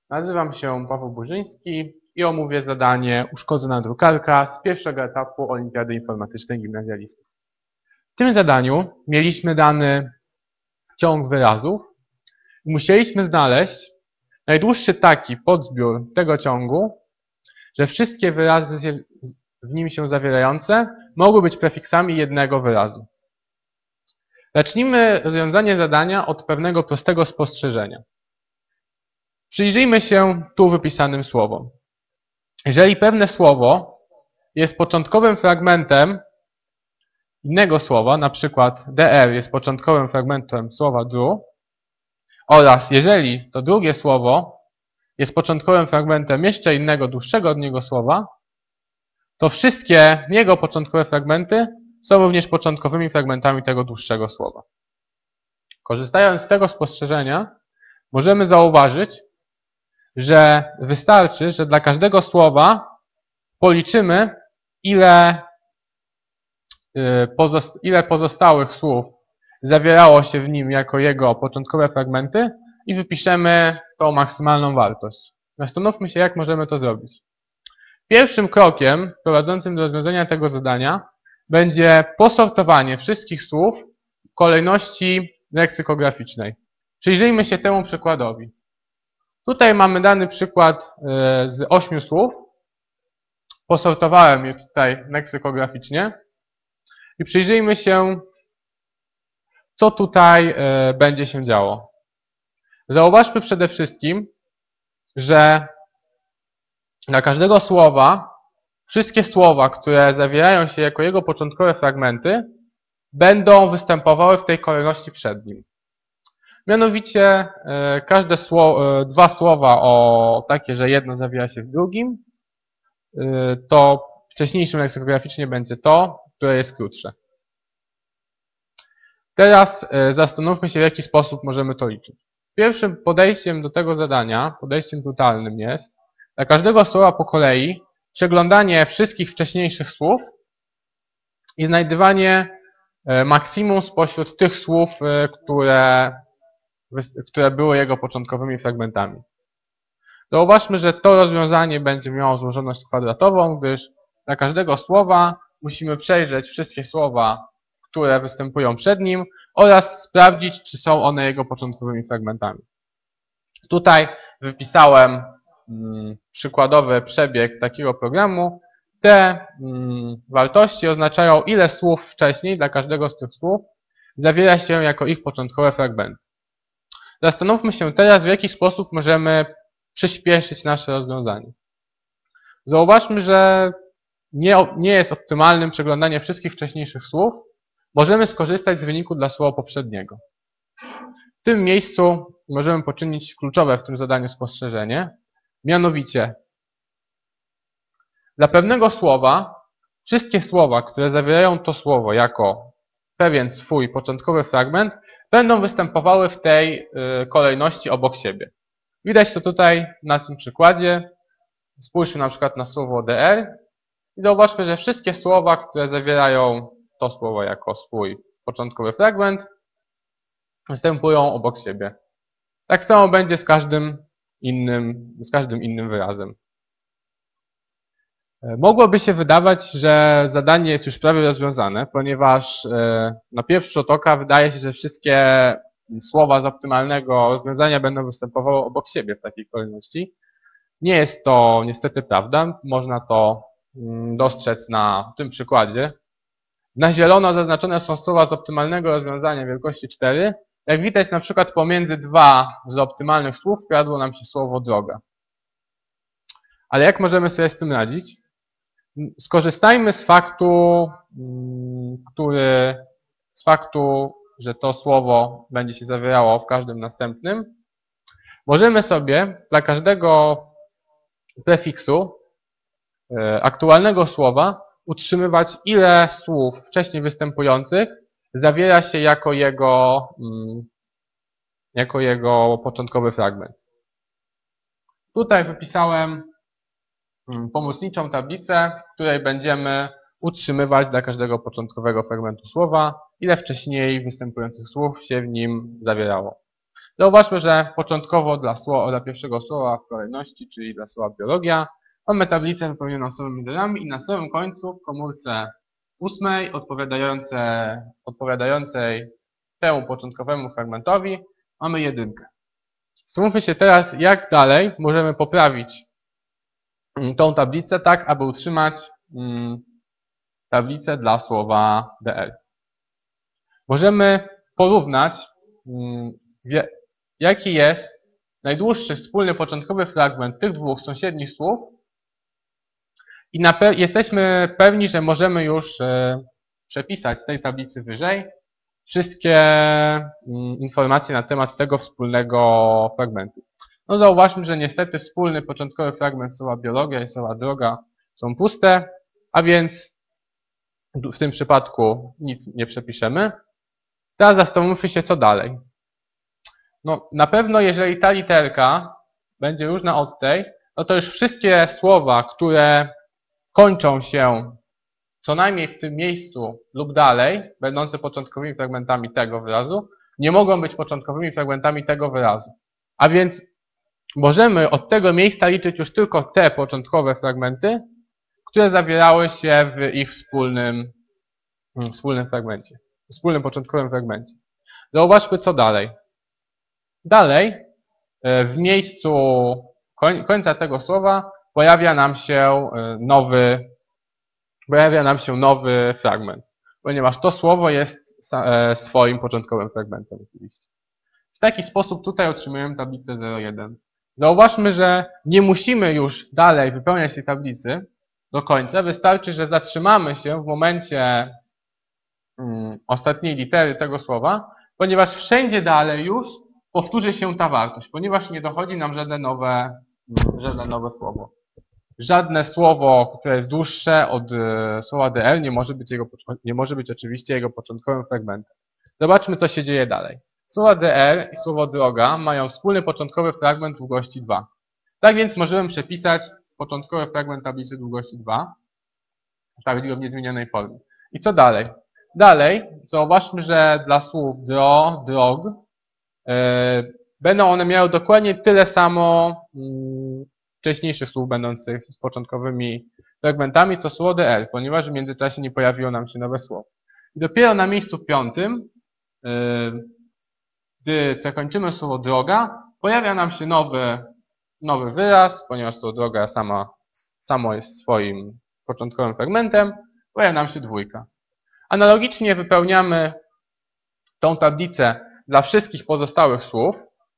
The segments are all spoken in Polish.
Nazywam się Paweł Burzyński i omówię zadanie Uszkodzona drukarka z pierwszego etapu Olimpiady Informatycznej Gimnazjalistów. W tym zadaniu mieliśmy dany ciąg wyrazów i musieliśmy znaleźć najdłuższy taki podzbiór tego ciągu, że wszystkie wyrazy w nim się zawierające mogły być prefiksami jednego wyrazu. Zacznijmy rozwiązanie zadania od pewnego prostego spostrzeżenia. Przyjrzyjmy się tu wypisanym słowom. Jeżeli pewne słowo jest początkowym fragmentem innego słowa, na przykład dr jest początkowym fragmentem słowa drew, oraz jeżeli to drugie słowo jest początkowym fragmentem jeszcze innego, dłuższego od niego słowa, to wszystkie jego początkowe fragmenty są również początkowymi fragmentami tego dłuższego słowa. Korzystając z tego spostrzeżenia, możemy zauważyć, że wystarczy, że dla każdego słowa policzymy, ile pozostałych słów zawierało się w nim jako jego początkowe fragmenty i wypiszemy tą maksymalną wartość. Zastanówmy się, jak możemy to zrobić. Pierwszym krokiem prowadzącym do rozwiązania tego zadania będzie posortowanie wszystkich słów w kolejności leksykograficznej. Przyjrzyjmy się temu przykładowi. Tutaj mamy dany przykład z 8 słów. Posortowałem je tutaj leksykograficznie i przyjrzyjmy się, co tutaj będzie się działo. Zauważmy przede wszystkim, że dla każdego słowa, wszystkie słowa, które zawierają się jako jego początkowe fragmenty, będą występowały w tej kolejności przed nim. Mianowicie każde dwa słowa takie, że jedno zawiera się w drugim, to wcześniejszym leksykograficznie będzie to, które jest krótsze. Teraz zastanówmy się, w jaki sposób możemy to liczyć. Pierwszym podejściem do tego zadania, podejściem brutalnym jest dla każdego słowa po kolei przeglądanie wszystkich wcześniejszych słów i znajdywanie maksimum spośród tych słów, które były jego początkowymi fragmentami. Zauważmy, że to rozwiązanie będzie miało złożoność kwadratową, gdyż dla każdego słowa musimy przejrzeć wszystkie słowa, które występują przed nim oraz sprawdzić, czy są one jego początkowymi fragmentami. Tutaj wypisałem przykładowy przebieg takiego programu. Te wartości oznaczają, ile słów wcześniej dla każdego z tych słów zawiera się jako ich początkowe fragmenty. Zastanówmy się teraz, w jaki sposób możemy przyspieszyć nasze rozwiązanie. Zauważmy, że nie jest optymalnym przeglądanie wszystkich wcześniejszych słów. Możemy skorzystać z wyniku dla słowa poprzedniego. W tym miejscu możemy poczynić kluczowe w tym zadaniu spostrzeżenie. Mianowicie, dla pewnego słowa, wszystkie słowa, które zawierają to słowo jako pewien swój początkowy fragment, będą występowały w tej kolejności obok siebie. Widać to tutaj na tym przykładzie. Spójrzmy na przykład na słowo dr i zauważmy, że wszystkie słowa, które zawierają to słowo jako swój początkowy fragment, występują obok siebie. Tak samo będzie z każdym innym wyrazem. Mogłoby się wydawać, że zadanie jest już prawie rozwiązane, ponieważ na pierwszy rzut oka wydaje się, że wszystkie słowa z optymalnego rozwiązania będą występowały obok siebie w takiej kolejności. Nie jest to niestety prawda. Można to dostrzec na tym przykładzie. Na zielono zaznaczone są słowa z optymalnego rozwiązania wielkości 4. Jak widać, na przykład pomiędzy dwa z optymalnych słów wkradło nam się słowo droga. Ale jak możemy sobie z tym radzić? Skorzystajmy z faktu, że to słowo będzie się zawierało w każdym następnym. Możemy sobie dla każdego prefiksu aktualnego słowa utrzymywać, ile słów wcześniej występujących zawiera się jako jego początkowy fragment. Tutaj wypisałem pomocniczą tablicę, w której będziemy utrzymywać dla każdego początkowego fragmentu słowa, ile wcześniej występujących słów się w nim zawierało. Zauważmy, że początkowo dla pierwszego słowa w kolejności, czyli dla słowa biologia, mamy tablicę wypełnioną samymi literami i na samym końcu w komórce 8 odpowiadającej temu początkowemu fragmentowi mamy jedynkę. Zastanówmy się teraz, jak dalej możemy poprawić tą tablicę tak, aby utrzymać tablicę dla słowa dl. Możemy porównać, jaki jest najdłuższy wspólny początkowy fragment tych dwóch sąsiednich słów i jesteśmy pewni, że możemy już przepisać z tej tablicy wyżej wszystkie informacje na temat tego wspólnego fragmentu. No zauważmy, że niestety wspólny początkowy fragment słowa biologia i słowa droga są puste, a więc w tym przypadku nic nie przepiszemy. Teraz zastanówmy się, co dalej. No, na pewno jeżeli ta literka będzie różna od tej, no to już wszystkie słowa, które kończą się co najmniej w tym miejscu lub dalej, będące początkowymi fragmentami tego wyrazu, nie mogą być początkowymi fragmentami tego wyrazu. A więc możemy od tego miejsca liczyć już tylko te początkowe fragmenty, które zawierały się w ich wspólnym fragmencie, wspólnym początkowym fragmencie. Zauważmy, co dalej. Dalej, w miejscu końca tego słowa pojawia nam się nowy fragment, ponieważ to słowo jest swoim początkowym fragmentem oczywiście. W taki sposób tutaj otrzymujemy tablicę 0,1. Zauważmy, że nie musimy już dalej wypełniać tej tablicy do końca. Wystarczy, że zatrzymamy się w momencie ostatniej litery tego słowa, ponieważ wszędzie dalej już powtórzy się ta wartość, ponieważ nie dochodzi nam żadne nowe słowo. Żadne słowo, które jest dłuższe od słowa dl, nie może być oczywiście jego początkowym fragmentem. Zobaczmy, co się dzieje dalej. Słowa dl i słowo droga mają wspólny początkowy fragment długości 2. Tak więc możemy przepisać początkowy fragment tablicy długości 2, sprawić go w niezmienionej formie. I co dalej? Dalej zauważmy, że dla słów dro, drog będą one miały dokładnie tyle samo wcześniejszych słów będących początkowymi fragmentami, co słowo dl, ponieważ w międzyczasie nie pojawiło nam się nowe słowo. I dopiero na miejscu 5, gdy zakończymy słowo droga, pojawia nam się nowy wyraz, ponieważ słowo droga samo jest swoim początkowym fragmentem, pojawia nam się 2. Analogicznie wypełniamy tą tablicę dla wszystkich pozostałych słów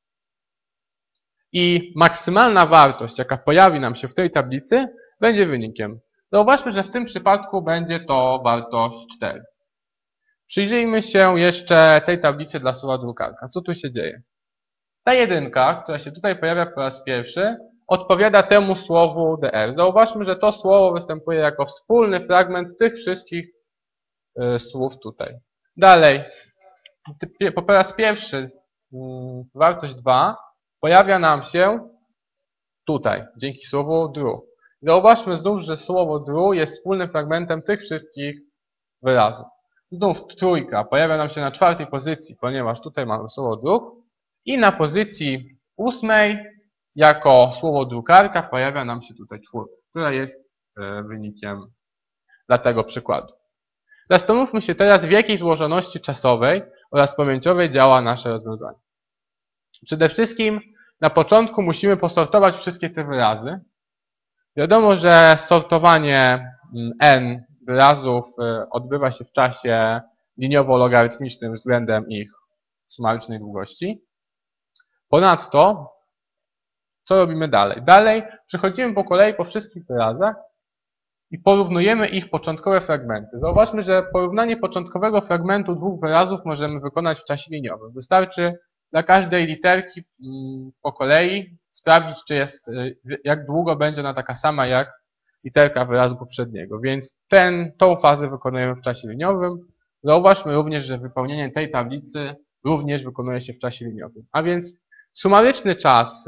i maksymalna wartość, jaka pojawi nam się w tej tablicy, będzie wynikiem. Zauważmy, że w tym przypadku będzie to wartość 4. Przyjrzyjmy się jeszcze tej tablicy dla słowa drukarka. Co tu się dzieje? Ta jedynka, która się tutaj pojawia po raz pierwszy, odpowiada temu słowu dr. Zauważmy, że to słowo występuje jako wspólny fragment tych wszystkich słów tutaj. Dalej, po raz pierwszy wartość 2 pojawia nam się tutaj, dzięki słowu dru. Zauważmy znów, że słowo dru jest wspólnym fragmentem tych wszystkich wyrazów. Znów 3 pojawia nam się na 4. pozycji, ponieważ tutaj mamy słowo druk. I na pozycji 8 jako słowo drukarka pojawia nam się tutaj 4, która jest wynikiem dla tego przykładu. Zastanówmy się teraz, w jakiej złożoności czasowej oraz pamięciowej działa nasze rozwiązanie. Przede wszystkim na początku musimy posortować wszystkie te wyrazy. Wiadomo, że sortowanie n wyrazów odbywa się w czasie liniowo-logarytmicznym względem ich sumarycznej długości. Ponadto, co robimy dalej? Dalej przechodzimy po kolei po wszystkich wyrazach i porównujemy ich początkowe fragmenty. Zauważmy, że porównanie początkowego fragmentu dwóch wyrazów możemy wykonać w czasie liniowym. Wystarczy dla każdej literki po kolei sprawdzić, jak długo będzie ona taka sama jak literka wyrazu poprzedniego. Więc tą fazę wykonujemy w czasie liniowym. Zauważmy również, że wypełnienie tej tablicy również wykonuje się w czasie liniowym. A więc sumaryczny czas,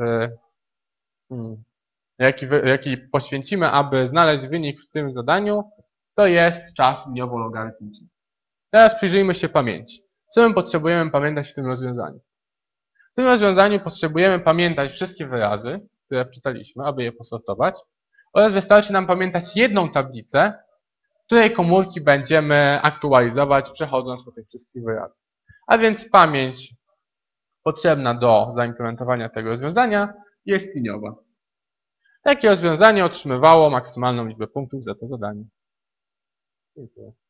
jaki poświęcimy, aby znaleźć wynik w tym zadaniu, to jest czas liniowo-logarytmiczny. Teraz przyjrzyjmy się pamięci. Co my potrzebujemy pamiętać w tym rozwiązaniu? W tym rozwiązaniu potrzebujemy pamiętać wszystkie wyrazy, które wczytaliśmy, aby je posortować, oraz wystarczy nam pamiętać jedną tablicę, której komórki będziemy aktualizować, przechodząc po tych wszystkich wyrazach. A więc pamięć potrzebna do zaimplementowania tego rozwiązania jest liniowa. Takie rozwiązanie otrzymywało maksymalną liczbę punktów za to zadanie. Dziękuję.